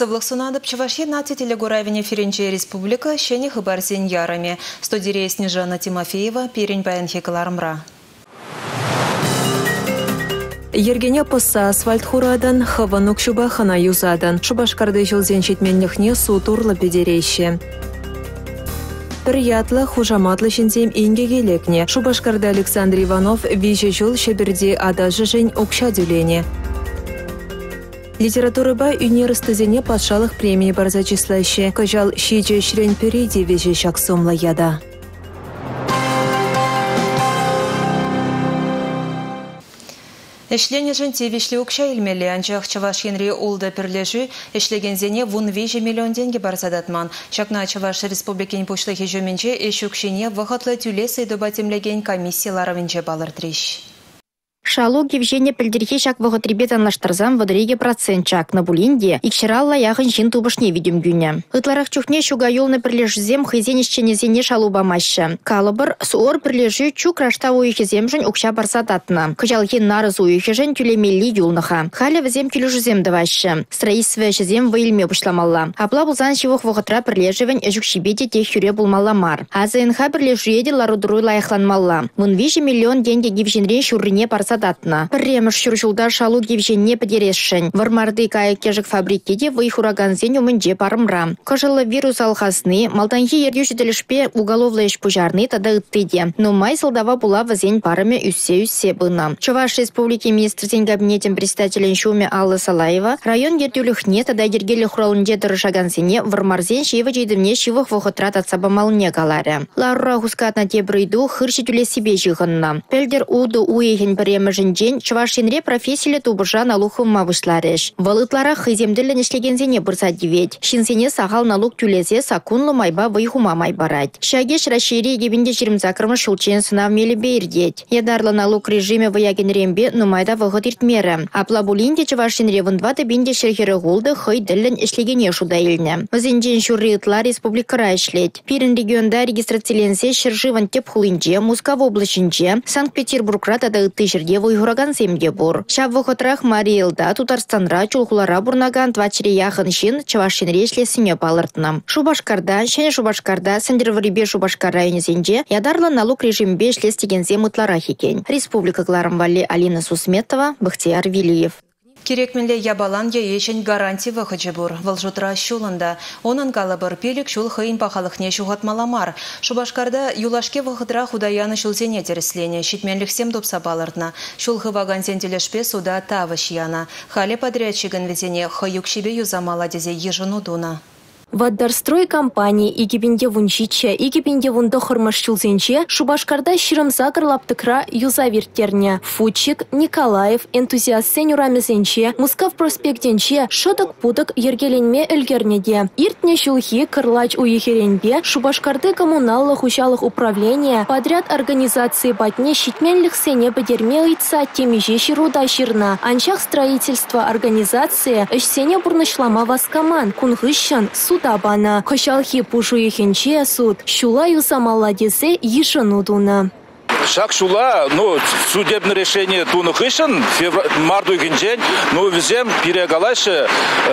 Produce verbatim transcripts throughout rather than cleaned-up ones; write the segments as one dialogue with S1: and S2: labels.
S1: Сывлық сунадып Чувашия нати телегуравине Ференче Республика шене хыбарсен ярами. Студия Снежана Тимофеева, Перень Баян Хекалармра.
S2: Ергене пысса асфальт хурадан, хаванук шуба хана юзадан. Шубашкарды жылзен четменнихне су турлы бедерейші. Приятла хужаматлы шинзем инге гелекне. Шубашкарды Александр Иванов виже жыл шеберде адажы жень окша дюлене. Литература ба университетіне патшалық премии бар зачислайшы. Кажал шиже шрен перейде веже шаксомла яда.
S1: Эшлене жынте вешлі окша илмелі анчақ Чаваш Енри олда пірлежі эшлеген зене вун веже миллион деньги бар задатман. Чакна Чаваш Республикин пошлығы жөменче эш окшене вағатлы тюле сейдобатемлеген комиссиялары венче балыр треш.
S3: Шалу гевжене пілдерге шак вғытребет анлаштырзам вадыреге процент чак на булинде, икширалла яғын жин тубышне видим гюня. Ытларах чухне шуга юлны пірлежізем хызенешчене зене шалу бамашы. Калыбыр суор пірлежі чук рашта уйхезем жын укша барсататна. Кыжалхен нарыз уйхежен тюлемелли юлныха. Халя візем тюлюжізем давашы. Строительство жізем выльме пышламалла. Апла бұлзан шивық вғытра пірлежівен әжукшибете тех юре булмалла мар. Азынха пірлежуеде ларудруй лайықланмалла. Вон вижі миллион деньги гевженре шуррине барсататна. Премеш шуржулдар шалу гевженне падерешшін. Вармарды кая кежік фабрикеде выйхураган зен умынже парымра. Кыжылы вирус алхасны, малтанхи ердюшеделішпе уголовлы еш пужарны тада ыттыде. Но май сылдава була вазен парыме үссе-үссе бына. Чуваш Республики министрсен кабинетен председателен шуме Алла Салаева район ертюліхне тада ергелі хуралынже дырышаган зене вармарзен шивы жейдімне шивых вұхытрат атсабамалыне калары. Ларура хускатна тебрыйду хырши тюле себе жиғынна. Пелдер уду уехен премеш Жинжен Чувашинре профессияле тубыжа налухым мавышларыш. Валытлара хыземділі нешлегензене бұрса девет. Шинсене сағал налуг тюлезе сакунлы майба выйхума майбарать. Шагеш расшири егебінде жирім закрымы шулчен сынав мелі бейірдет. Едарлы налуг режиме выяген рембе нумайда вғыт иртмері. Апла булинде Чувашинре вындваты бінде шерхері ғулды хый ділін ішлегене шуда еліне. Візенжен шурри ытла республикара ішлет. Пирін регионда регистрациленсе шыржыван теп хулинже, Мускав облачынже, Санкт-Петербургра тада ытты жерде выйхураган земде бур. Шаб вұхытрах Мариэлда Тутарстанра чулхулара бурнаган твачыре яхын шин Чувашинре шлесіне балыртна. Шубашкарда, шәне Шубашкарда, Сандерварибе Шубашкар районе зенже, ядарлы налуг режимбе шлестеген зем ытлара хекен. Республика Гларамвали Алина Сусметова, Бахтияр Вилиев.
S1: Керекменле ябалан ешен гарантия вахыджы бур. Валжутра шулында. Онын калабыр пелік шул хыйын пахалықне шуғатмаламар. Шубашкарда юлашке вахыдра худаяны шулзене тереслене. Шитменліксем допса балыртна. Шул хываган зентелешпе суда тавыш яна. Халі подрядчигін везене хыюк шибе юзамала дезе ежыну дуна.
S2: Ваддарстрой компании игибинде вунчиче, игибинде вунды хырмашчулзенче, Шубашкарда ширымса кырлаптыкра юзавирттерне. Фучик, Николаев, энтузиаст сенюрамезенче, Мускав проспектенче, шоток-путок ергеленме өлгернеде. Иртне шулхи кырлач уехеренбе, Шубашкарды коммуналлы хучалых управления, подряд организации батне щитменлих сене бедерме ыйтса темеже шируда ширна. Анчах строительства организации, эшсене бурнышлама васкаман, кунгыщан, суд Табана, кошалхи пушу ехенче суд, шула юсамала десе ешыну дуна.
S4: Шак шула, ну, судебное решение туну хышын, марду гинжен, ну, везем перегалайшы,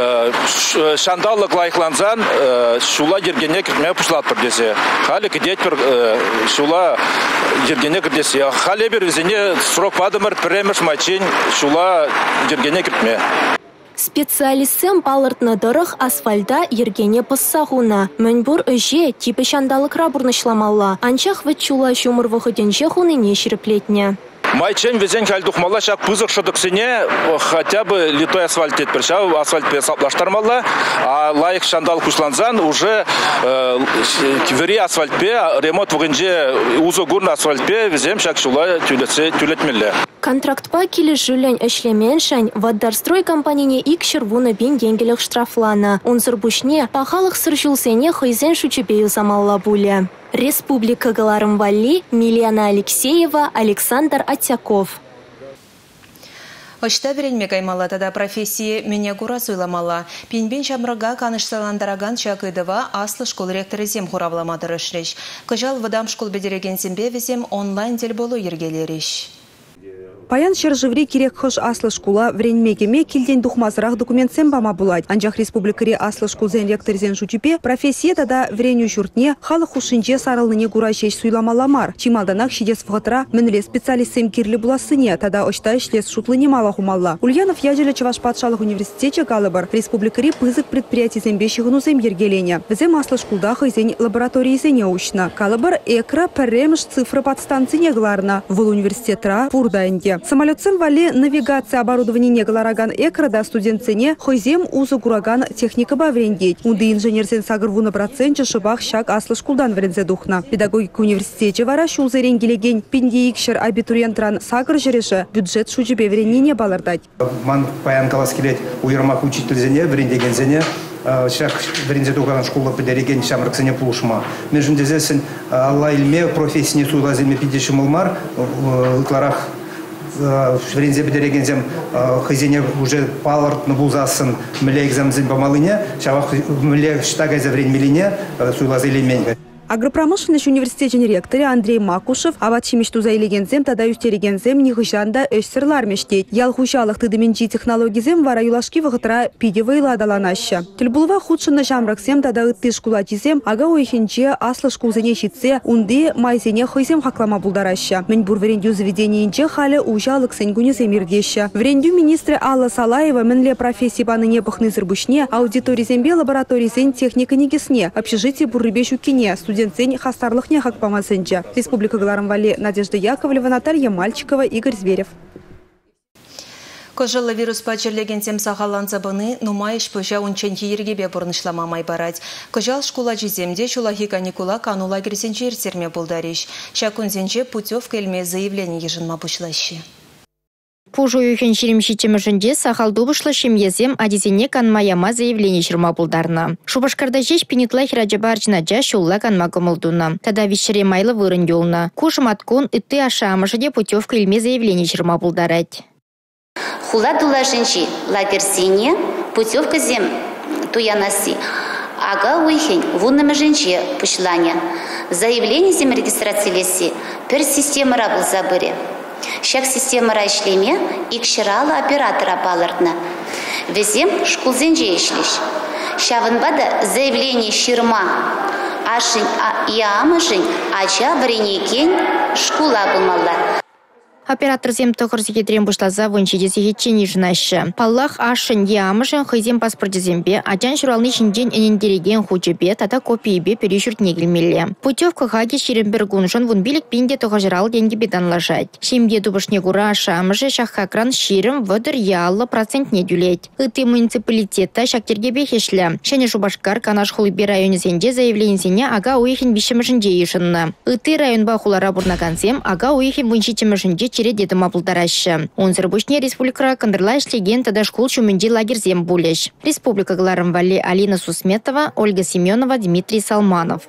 S4: шандаллык лайықланзан, шула ергене кіртме пұшлат бірдесе. Халі кедет бір шула ергене кірдесе. Халі бір везене срок падымыр, піремеш мачин, шула ергене кіртме.
S2: Специалистсем балыртны дырых асфальда ергене пыссағуна. Мөнбур өже типі шандалықра бұрнышламалла. Анчақ вітчула шумыр вғыденше хуныне шіріплетне.
S4: Майчен везен кальдухмалла шак пызык шыдыксыне хотя бы литой асфальт тетпір. Шау асфальт саплаштармалла, а лайық шандал кушланзан уже вери асфальтпе, ремонт вғынже узы гурна асфальтпе везем шак шула тюлетмелле.
S2: Контрактпа келі жүлен әшлеменшін, Ваддарстрой компанияне ик шырвуны бен денгелік штрафлана. Онзыр бұшне пахалық сыршылсене хыйзен шучебею замалла буле. Республика Галарымвали, Милена Алексеева, Александр Атяков.
S1: Ошта беренме каймала тада профессии меня гура суйламала. Пинбин шамрага канышталандараган чакыдыва аслы школ ректоры зем хуравламадыр ышреш. Кыжал выдам школ бедереген зембе везем онлайн дел болу ергелереш.
S5: Паян шержеври керек хыш аслы шкула вренмегеме килден духмазырах документсен бама булать. Анжах республикари аслы шкулзен ректорзен жучупе профессия тада вреню журтне халық хушинче сарылныне гурашеш суйламаламар. Чималданах шидес вғытра мініле специалистсем кирлі буласыне тада очта ишлес шутлыне мала хумалла. Ульянов яжелі Чуваш патшалық университете галыбар республикари пызык предприятий зембешігінузем ергелене. Візем аслы шкулдах изен лаборатории зене учна. Калыбар экра пәрремш цифры подстанцине гларна. Выл университетра пурдаенде. Самолетсем вали навигация оборудования негалараган экрада студентцене хойзем узы гураган техника баврендеть. Унды инженерсен сагырву на проценте шыбах шаг аслы шкулдан врензе духна. Педагогика университете вара шулзы ренгелеген пиндеикшер абитуриентран сагыр жереше бюджет шучебе вренне балардать.
S6: Ман паян каласкелет уйырмак учительзене врендегензене шак врензе духан школа педереген шамраксене пулушма. Между дезесен алла илме профессияне суйлаземе пидешим улмар кларах Врензе бедерегензем хозяине уже паларт на булзасын мле экзамзен помалыне, шавах мле штагай за время милине суйлазели меньга.
S5: Агропромышленность университетен ректоре Андрей Макушев аватчи мечту заилегензем тада юстерегензем нихышанда өссерлар мештет. Ялхушалых тыдыменчи технологизем вара юлашки вғытра пидевы ладаланаща. Тельбулва худшынна жамраксем тада ытты шкулатизем ага уйхенче аслы шкулзене щитсе унды майзене хойзем хаклама булдараща. Мен бур врендю заведениенче халі ужалык сеньгунезем ирдеща. Врендю министры Алла Салаева менле профессии баны непахны зырбушне, аудиторизембе лабораторизен техника негесне, общежитие буррыбешу кине, студент Цень хастарлых не хак помасенча. Республика Галарамвали Надежда Яковлева, Наталья Мальчикова, Игорь Зверев.
S1: Кожалы вирус пачерлеген тем сахаланца быны нумайш пыжа унченки ергебе бурнышлама май барать. Кожал школа жиземде шулахи каникула кану лагерсенче ертерме булдариш. Шакунзенче путевка эльме заявление ежинма бушлащи.
S3: Пужу юхен ширимши темешінде сахалдубышла шемьезем адизене канмаяма заявление шырма булдарна. Шубашкарда жеш пенитла хираджабарчина жа шулла канма гомылдуна. Тада вишере майлы вырын юлна. Кушым аткун ытты ашамышыде путевка илме заявление шырма булдарать.
S7: Хула дулашинчи лагерсине путевка зем туянаси. Ага уйхень вуннаме женче пушланя. Заявление зем регистрации пер система рабыл забыре. Шак система райшлеме икширала оператора палыртна. Везем шкулзенже ишлиш. Шавынбада заявление ширма. Ашин я амышин ача вренекен шкула бумалла.
S3: Оператор зем тохорсике трем бушлаза вынчиде сихетчени жнаща. Паллах ашын ямышын хызем паспорт зембе, аджан шуралны шинден энендереген хучебе, тата копиебе перешурт негельмеле. Путевка хаги ширембергуншын вунбилик пинде тохожрал деньги бедан лажать. Шимде дубышне гура ашамышы шахакран ширым вдыр ялла процент не дюлеть. Ыты муниципалитета шактергебе хешля. Шене Шубашкар канаш хулыбе районе зенде заявлензене ага уехин бишемышынже ешынна. Ыты районба хулара бурнагансем ага уехин вунчитемышынже череде мапулдараща. Он зарбушне республика кандырла ишлеген тада школ чуменди лагерзем булеш. Республика Галарамвали Алина Сусметова, Ольга Семенова, Дмитрий Салманов.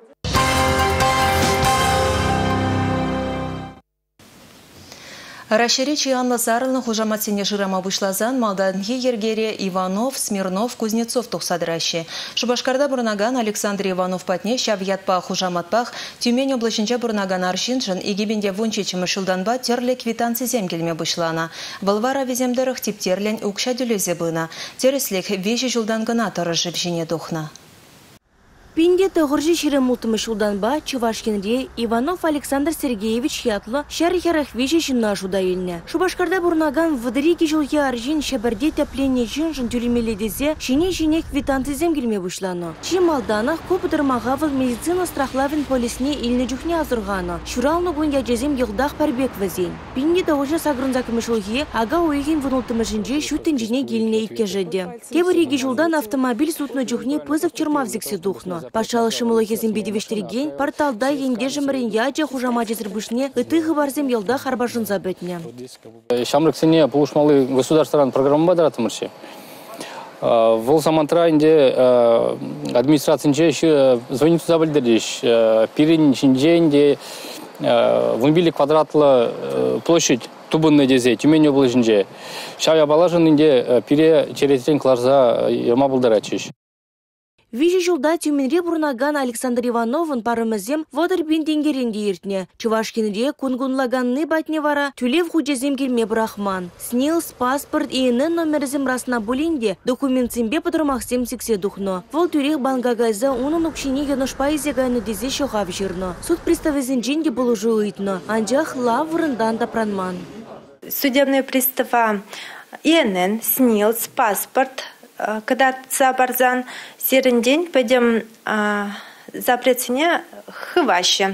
S1: Рашеречи Анна Сарылны хужаматсене жырама вышлазан Малданхи Ергере Иванов, Смирнов, Кузнецов тухсадращи. Шубашкарда бурнаган Александр Иванов патне шавьятпа хужаматпах Тюмень облачынча бурнаган аршиншын игибенде вунчечімі шылданба терле квитанцы земгелме вышлана. Балвара веземдерых типтерлен укша дюлезе бына. Тереслек вежи жылдан гына тарыжып жіне духна.
S8: Пинде тағыржы шерем мултымыш ұлданба Чувашкенде Иванов Александр Сергеевич ятлы шәрхерах веші жынна жуда еліне. Шубашкарда бұрнаган вадыреки жылге аржин шабарде тәпленне жын-жын тюлемеледезе шене-шене квитанты земгелме бұшланы. Чим алданах көпідірмағавыл медицина страхлавин полисне иліне жүхне азырғаны. Шуралны гун яджезем елдақ парбек вазен. Пинде тағыржы сагрынзакымыш ұлге ага уйген вынылтымышынже шүттін жіне еліне иккежеді. Тебіреги жылдан автомобиль сутны жүхне пызық чырмавзіксе духны. Пашалы шымылығы зембедевештерген порталда енде жымырын яджа хужамаджи зірбушне ыты ғыбарзем елда харбашын забетне.
S9: Шамрыксене полушмалы государственная программа бадаратымырши. Вол самантра инде администрацияне звонит туда більдердеш. Пирин шинженде вынбили квадратлы площадь тубынны дезе, Тюмень облачынже. Шавя балажын инде пире черетен кларза ерма булдарачиш.
S8: Вижи жылда тюменре бурнаган Александр Ивановын парымызем водыр бинтенгеренде ертне. Чувашкинре кунгунлаганны батне вара тюлев худезем келме брахман. Снилс паспорт иенен номерзем расна булинде документсембе подырмахсем сиксе духно. Вол тюрех бангагайза унын укшине еношпа изегайны дезе шохав жирно. Суд приставезен джинге болужу уйтно. Анжах лаврындан тапранман.
S10: Судебные приставы иенен, снилс, паспорт, когда барзан серый день пойдем запретение хываще.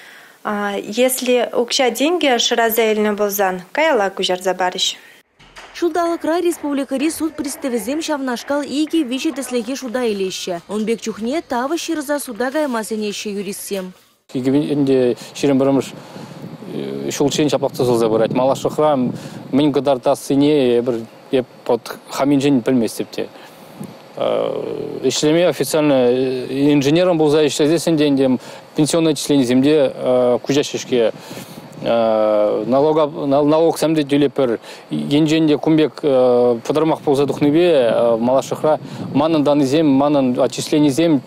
S10: Если укша деньги шаразаильный болзан, каяла кужар забарыш.
S8: Шулдалы край республикари суд приставезем шавнашкал иги вичи теслеге шуда илеще. Он бек чухне тавы ширза суда гаймасенеще юристсем.
S9: Иги ширен барамыш шулчен чапақты зылза барать. Малашықра мен гадарта сыне бір еп под хаминжен білместепте. Ишлеме официально инженером был за ишлезесен деньги, пенсионное отчисление земде кужащишке налог налог сәмде дюлепер енженде кумбек подырмақ болса духныбе малашықра манын даны зем манын отчисление зем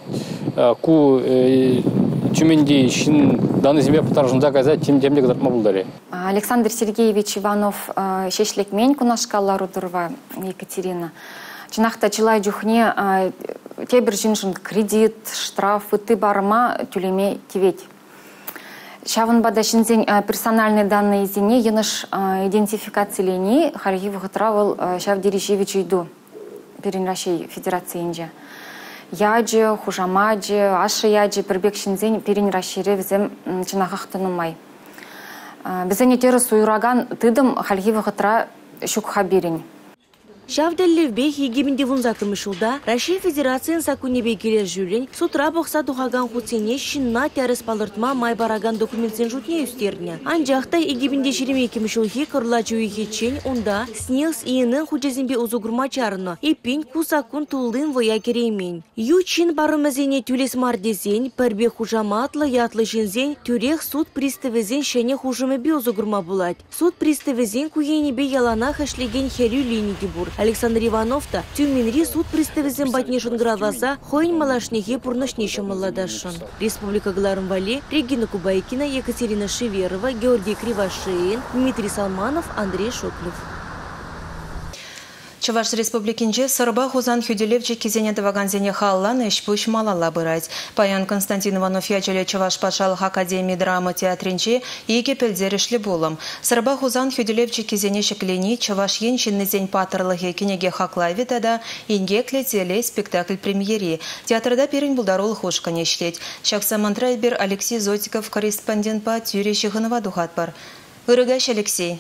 S9: ку тюменди шин даны земе потаржында казать тем демде гадарма булдаре.
S11: Александр Сергеевич Иванов шешлек мен кунашкалла Рудырова Екатерина. Чинахта чилай жухне тебір жиншын кредит, штраф, ты барма тюлеме тиветь. Шавын бада шинзен персональные данные изине еныш идентификациялени харгив гытравыл шав Дережевич иду перен России Федерации инже. Яджи, хужамаджи, ашы яджи пербек шинзен перен России ревзем чинахахтынумай. Бізіне теріс уйраган тыдым харгив гытра шук хабирень.
S8: Шавделлевбе егемінде вунзакымышылда Россия Федерациян сакунебе келер жүлен сутра боқса тухаган хуцене шинна тәріс палыртма май бараган документсен жутне үстеріне. Анжақта егемінде жереме кемішілге кырла жуеге чен онда снилс иенің худезімбе узугурма чарыны епин кусакун тулдын воя кереймен. Ю чин барымызене тюлес мардезен пәрбе хужаматлы ятлы жинзен тюрех суд приставезен шене хужымы бе узугурма булать. Суд приставезен куенебе ялана хашлеген херю линики бур. Александр Иванов-то тюменри суд приставезем батнешын граваза хойн малашнеге пурнашнешен молодашын. Республика Гларымвали, Регина Кубайкина, Екатерина Шеверова, Георгий Кривошеин, Дмитрий Салманов, Андрей Шоклев.
S1: Чуваш республикинче сырба хузан хюделевче кизене даваганзене халлан эшпуш малала бырать. Паян Константин Иванов ячеле Чуваш пашалых академии драмы театринче иге пельдерешле болым. Сырба хузан хюделевче кизене шеклени Чуваш еншинный зень патырлыхе кинеге хаклави тада ингекле теле спектакль премьери. Театрда перень булдарул хушка нешлеть. Шакса мантрайбер Алексей Зотиков корреспондент по тюре Шиханова духатпар. Урыгаш Алексей.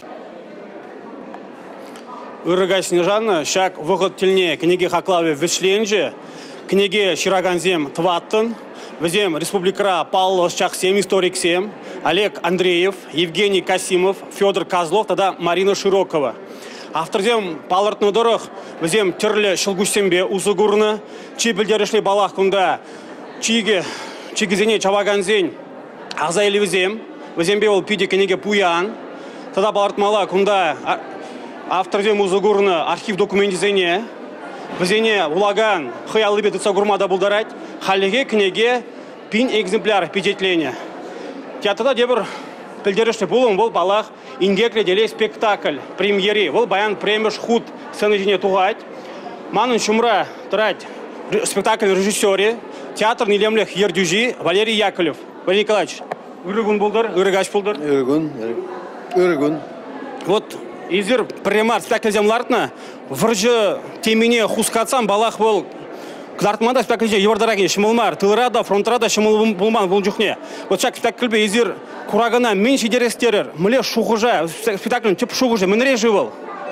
S12: Урыгай Снежана, шак выход тельне книги хаклаве вышленже, книги Шираганзем Тваттон, везем Республикра Павлов Чахсем, историк Сем, Олег Андреев, Евгений Касимов, Федор Козлов, тогда Марина Широкова. Авторзем Палартный дорог, везем Терле Шелгусембе, Узугурна, Чибельдерешли Балах Кунда, Чиги, Чигизене Чаваганзень, Азайли везем, везем Бевал Пиди книги Пуян, тогда Палартмала Кунда, Авторзем Узугурна, архив документизения, везене улаган, хаялы беды цагурмада булдарать, халеге книге пин экземпляр впечатления. Театрда дебр пельдерешли булым бол балах, ингекле деле спектакль, премьери, вол баян премьер худ сцены тугать, манын шумра трать спектакль режиссере, театр нелемлех ердюжи Валерий Яковлев. Валерий Николаевич, Урыгун булдар, Урыгач булдар.
S13: Урыгун, Урыгун.
S12: Вот изер премар спектакль землартна, вржы темене хускатсам балах был Кдартманда спектакль евардараген шымылмар, тылрада, фронтрада шымыл булман бұл жүхне. Вот шак спектакльбе изер курагана меньше дерестерер, мле шухужа, спектакль тип шухужа, менре живал.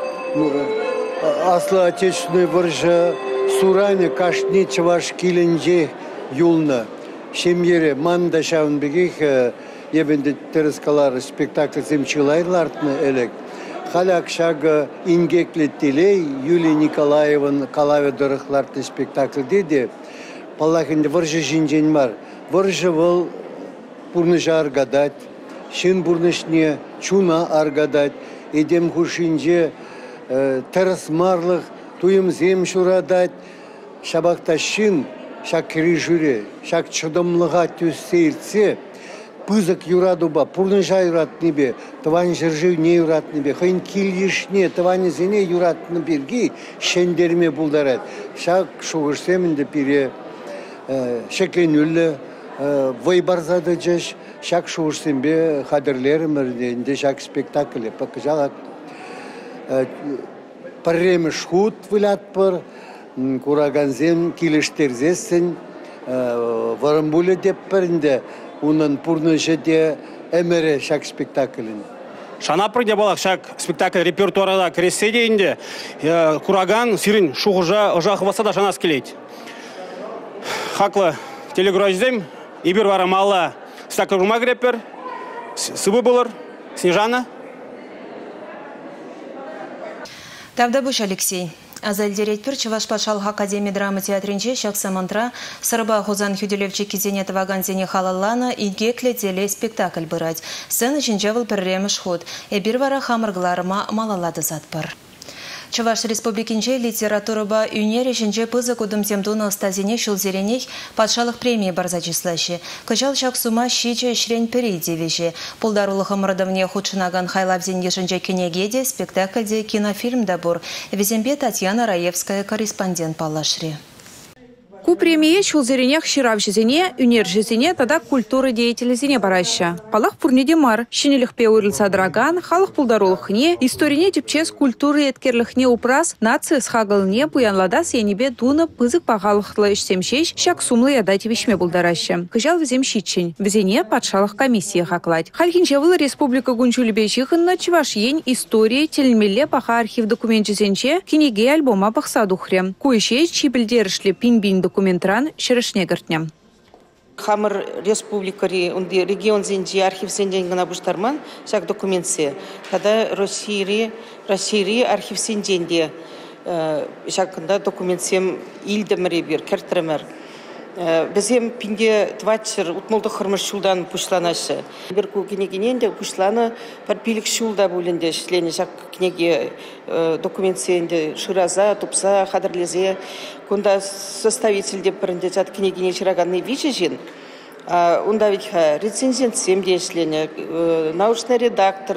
S13: Асла отечественный вржы суране кашни чаваш киленже юлна. Шемьере манда шавынбегих ебенде терескалар спектакль земчилайлартны элек. Халяк шага ингеклеттелей Юлия Николаевын калаве дырықларты спектакль деде. Палахынды выржы жинжен бар. Выржы был бурныжа аргадать, шин бурнышне чуна аргадать. Едем хушинже терс марлық туым зем шурадать. Шабақта шин шак кирижуре, шак чыдымлыға төссейлсе, пызык юрадуба, пурныша юратны бе, тыван жыржыв не юратны бе, хын килгишне, тываны зене юратны берги, шендерме булдарат. Шак шуғырсемінде пире шекленүлі, вайбарзады жеш, шак шуғырсембе қадырлерім өрденде шак спектаклі. Пакыжалак парремі шхут вылят пыр, кураганзен киліштерзесін, варымбулы деп бірінде, унын пурнышы де әмірі шак спектаклін.
S12: Шанапыр де балақ шак спектакль репертуарада кіресе дейінде, кураган сирин шуғыжа ұжақ баса да жанас келейді. Хақлы телеграфиздем, ибір бара мала спектакль рума греппер, сыбы болыр, Снежана.
S1: Тавдабуш Алексей. Азальдеретпір Чуваш Пашалх Академия драма театринче шақсамантра сырба хузан хюделевче кизенет ваганзене халаллана игекле теле спектакль бырать. Сцена чинчавыл перремеш ход. Эбир вара хамыргларыма малалады затпыр. Чуваш республикинче литератураба юнере шинче пызы кудымсем туны стазине шулзеренех патшалық премия барзачислаще. Кыжал шак сума щиче шрень перейде веше. Пулдарулы хамырдавне худшынаган хайлабзенге шинче кенегеде спектакльде кинофильм дабур. Везембе Татьяна Раевская, корреспондент Палашри.
S5: Ку премие шулзеренех ширавшизене, юнержизене, тада культуры деятелезене бараща. Палах пурнеде мар, шинелихпе уйрылса драган, халах пулдарулыхне, историне депчес культуры еткерлыхне упрас, нация схагалне, пуянлада сенебе дуна пызык пағалықлы ішсемшеш, шак сумлы ядайте вишме булдараща. Кыжал візем щитчень, візене патшалық комиссия хакладь. Хальхинчевыл республика гунчулебе чихынна чываш ень истории телмелле паха архив документчизенче, кинеге альбома пахса духре. Куешеш чипельдерышле пинбин документран шерешне гартня.
S14: Хамыр республикари, унди регион зенди архив сенден гына буштарман, шак документсе. Когда России, России архив сенденде, шакында документсем илдемре бир, кертремер. Безем пинде твачер утмолды хырмыш шулдан пушланашы. Бир ку кенегененде пушланы парпилик шулда бүленде шлене шак кенеге документсенде шыраза, тупса, хадырлезе. Кунда составитель деп бірінде жат кенегене шыраганный вичежин, онда ведь рецензент семде шлене, научный редактор,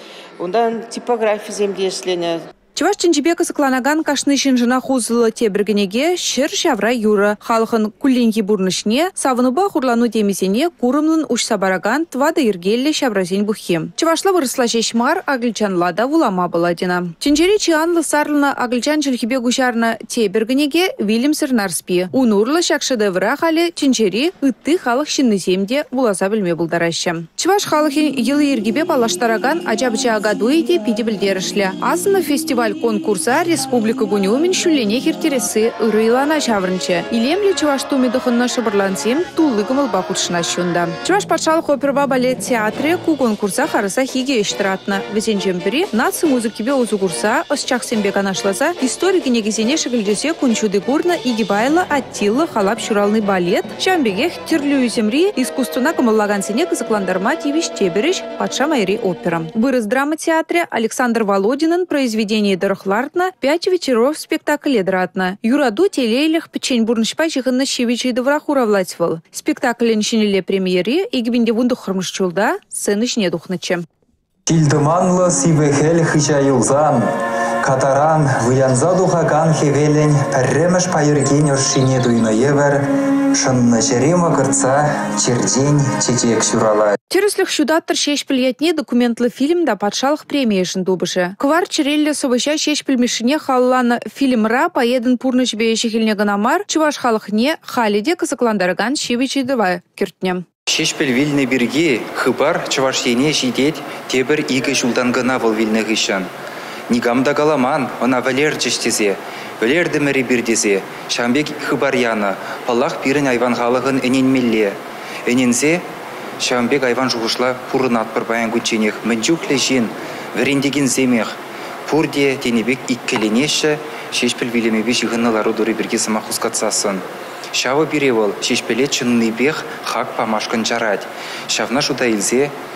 S14: онда типография земде шлене.
S5: Чуваш Ченчебека сыкланаган кашны шинжына хузылы тебіргінеге шыр шавра юры. Халқын күлленге бурнышне, савынуба хурлану демесене курымлын ушса бараган твада иргелле шавразен бухи. Чувашла вырысла шешмар агличанлада вулама баладина. Ченчери чианлы сарлына агличан жылхибе гушарна тебіргінеге Вильям Сырнарспи. Унурлы шак шедевра халі Ченчери ытты халық шинны земде вуласа білме булдараща. Чуваш халықын елы иргибе балаштараган ажабыча агадуйде пиде білдерішлі. Асына фестиваль конкурса республика гунюмин шуллене хертересі ырыйлана шаврынче. Илемле Чуваш тумедухынна шыбырлансем туллы гымылба худшына шунда. Чуваш патшалық оперба балет театре ку конкурса харыса хиге ештіратна. Везенчем бірі наци музыкибе озу курса, осчақсембе канашласа, историки негізене шыгылдесе күнчуды гурна игибайла аттиллы халап шуралный балет, шамбегех терлю земри искусствына кымыллаган сене кызыкландарма тивиш тебереш патша майри опера. Вырыс драма театре Александр Володинын произведение Дорохлартна пять вечеров спектакль дратна. Юраду телейлих печень бурнышпа жығынны шевичей доврахура влатьвал. Спектакль ншинеле премьере игбинде вунду хырмышчулда сцены шне духнычы.
S15: Тильдыманлы сивехел хичаюлзан, катаран выянза духаган хевелень, перремеш пайырген өршине дуйноевер, шынны жерема кырца, чердень чечек сюрала.
S5: Тереслих шудаттыр шешпілетне документлы фильм да патшалық премиешін дубышы. Квар черелле собыша шешпілмешіне халланы фильмра поедін пурныш бейшехілне гынамар, чуваш халықне халиде кызыкландарган шевичедова кертне.
S16: Шешпіл вильны бірге, хыбар чуваш ене жидет, тебір игі жылдан гына выл вильны ғышан. Нигамда галаман, она валер жештезе, валерді мәрі бірдезе, шамбек хыбар яны, Аллах бірін айван халығын эненмелле. Энензе, шамбек айван жуғышла пурын атпыр баян күтченех, мінчукле жин, вірендеген земех, пурде тенебек иккеленеші, шешпіл вилемебе жығынналары дұры бірге сама құскатсасын. Шавы біревол, шешпіле чынны бех хак памашкын жарад. Шавна шуда илзе,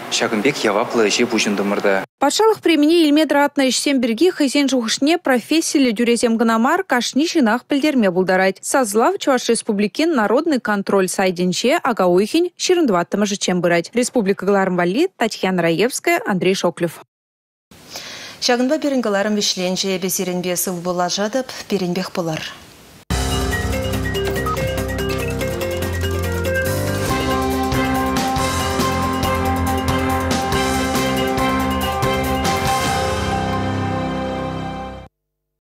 S16: шагынбек яваплы же бужындымырда.
S5: Патшалық преміне илмедра атна ішсен бірге хайзен жуғышне профессиялы дүрезем гынамар кашни шинах пілдерме бұлдарайд. Сазлав Чуваш Республикен народный контроль сайденче ага уйхин ширындваттымы жычем бұрайд. Республика Глармвали, Татьяна Раевская, Андрей Шоклев.
S1: Шагынба берінгаларым вишленче бесеренбе сыл бола жадып, беренбех болар.